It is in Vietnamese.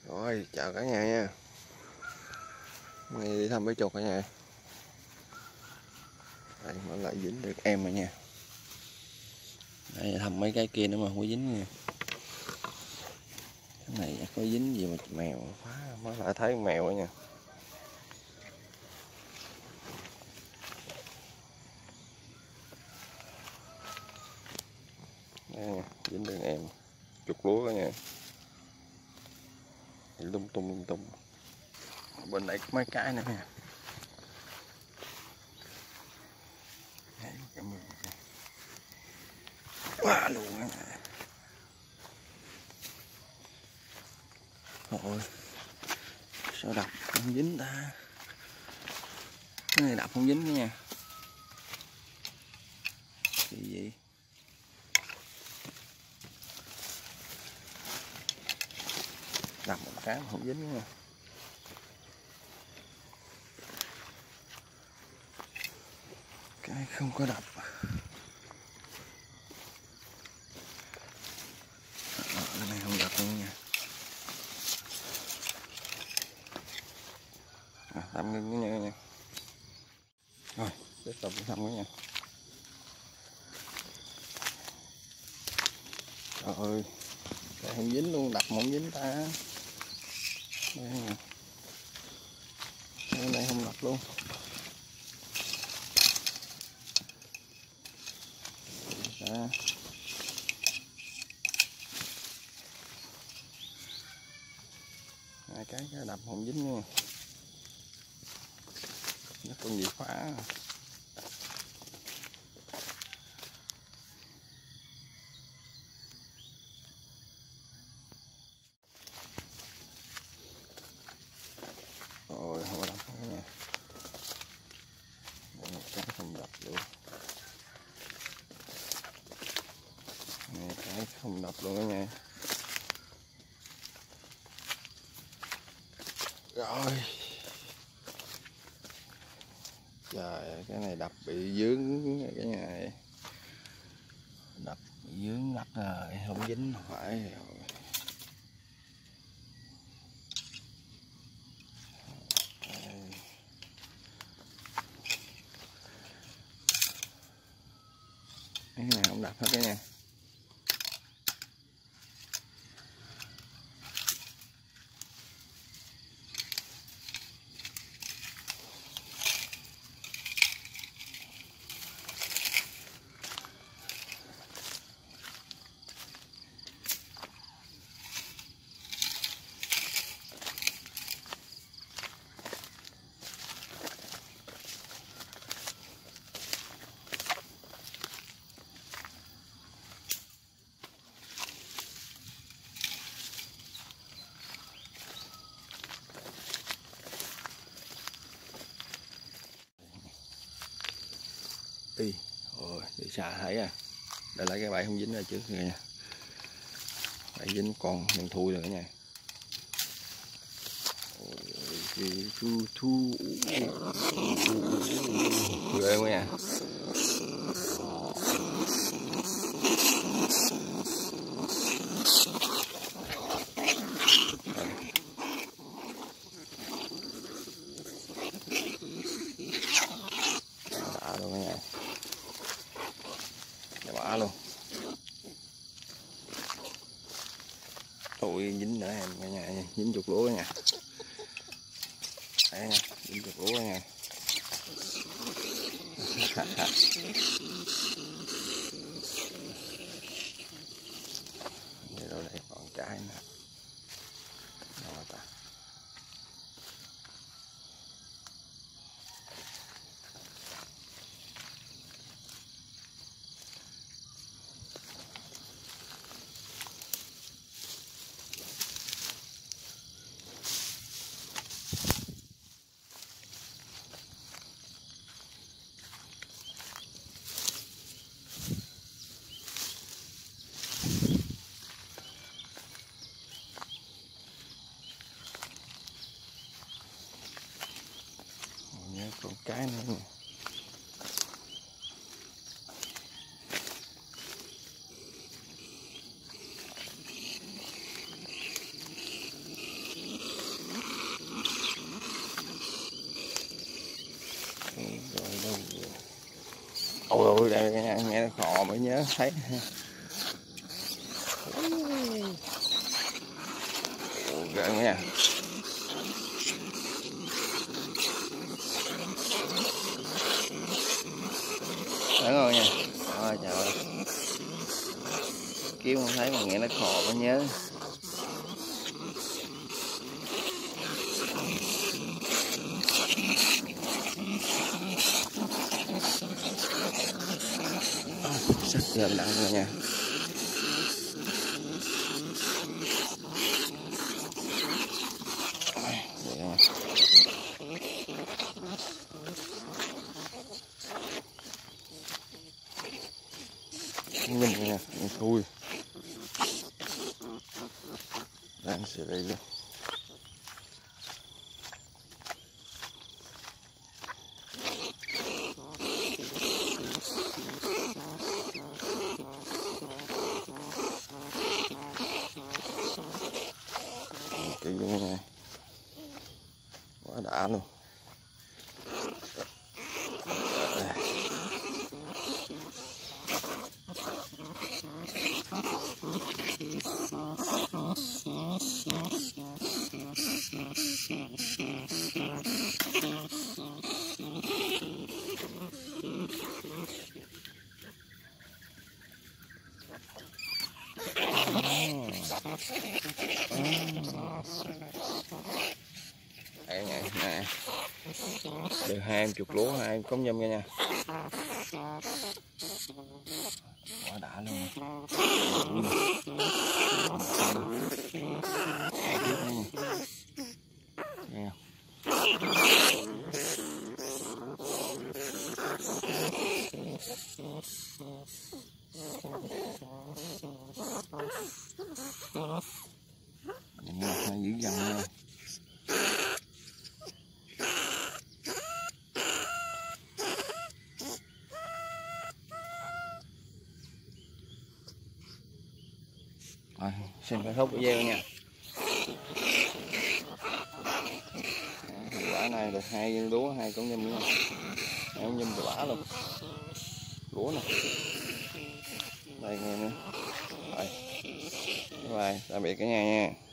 Rồi, chào cả nhà nha. Hôm nay đi thăm bé chuột cả nhà. Đây, mở lại dính được em rồi nha. Đây, thăm mấy cái kia nữa mà không có dính nha. Cái này có dính gì mà mèo phá, mới lại thấy con mèo rồi nha. Đây nha, dính được em. Chuột lúa cả nhà. Lung tung. Bên đây có mấy cái nữa nha. Quá luôn á. Ôi, sao đập không dính ta? Cái này đập không dính nữa nha. Cái gì? Đập một cái không dính nha. Cái không có đập. Cái này không đập luôn nha. Tạm ngưng cái nha. Rồi, tiếp tục thăm cái nha. Trời ơi, đây không dính luôn, đập không dính ta. Đây nè. Đây không đập luôn. Đó. Hai cái đập không dính nha. Nó con gì phá. Rồi không đập nữa nha. Một cái không đập luôn. Một cái không đập luôn đó nha. Rồi. Trời, cái này đập bị dướng cái nhà này. Đập bị dướng ngắt rồi, không dính phải rồi. Cái này không đập hết cái nha. Đi, rồi đi xa thấy à. Để lấy cái bẫy không dính ra trước kìa nha. Bẫy dính còn mình thui rồi cả nhà. Thu ghê quá nha. Đã luôn cả nhà. Đã luôn. Ui dính nữa em cả nhà, dính chuột lúa nha. Đấy nha, dính chuột lúa nha. Đây đây còn cái nữa. Đâu ta. Còn cái nữa nè. khui đây cả nhà, nghe nó khò mới nhớ thấy. Ghê nha. Đúng rồi nha. Ôi trời ơi. Kiếm không thấy mà nghe nó khò mới nhớ. Sắc giờ đặng rồi nha. Nhìn nha, thui đang xử lý luôn. Cái luôn này quá đã luôn. Đây nè, nè. Được 20 lúa, 2 cống nhâm nha. Quá đã luôn. Nghe nó dữ dằn nha. Rồi, xem kết thúc video nha. Quả này được 2 lúa, 2 cống nhâm nha. 2 cống nhâm quả luôn. Lúa nè. Đây nghe nữa. Rồi. Bye bye, tạm biệt cả nhà nha.